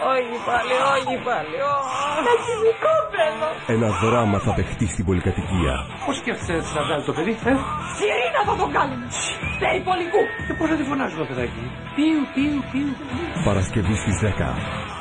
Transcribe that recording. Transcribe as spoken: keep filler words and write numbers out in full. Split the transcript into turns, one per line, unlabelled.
Όχι πάλι, όχι πάλι. Ένα χημικό θέλω.
Ένα δράμα θα παιχτεί στην πολυκατοικία.
Πώς σκέφτεσαι να βγάλει το παιδί, ε?
Σιρήνα θα τον κάνουμε. Περιπολικού.
Και πώς θα τη φωνάζουμε, παιδάκι? Πιου, πιου, πιου.
Παρασκευή στις δέκα.